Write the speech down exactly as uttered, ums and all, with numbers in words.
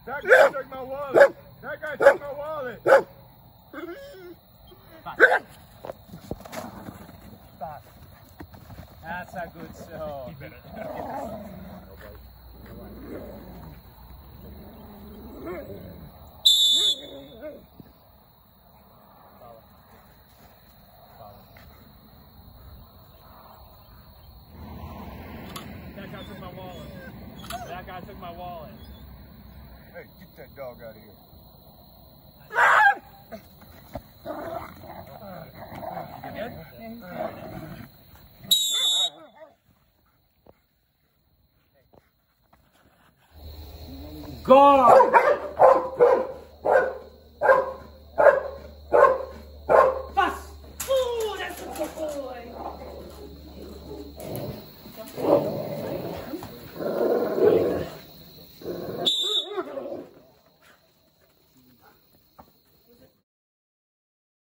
That guy took my wallet. That guy took my wallet. Stop. Stop. That's a good show. That guy took my wallet. That guy took my wallet. Hey, get that dog out of here. You good? God!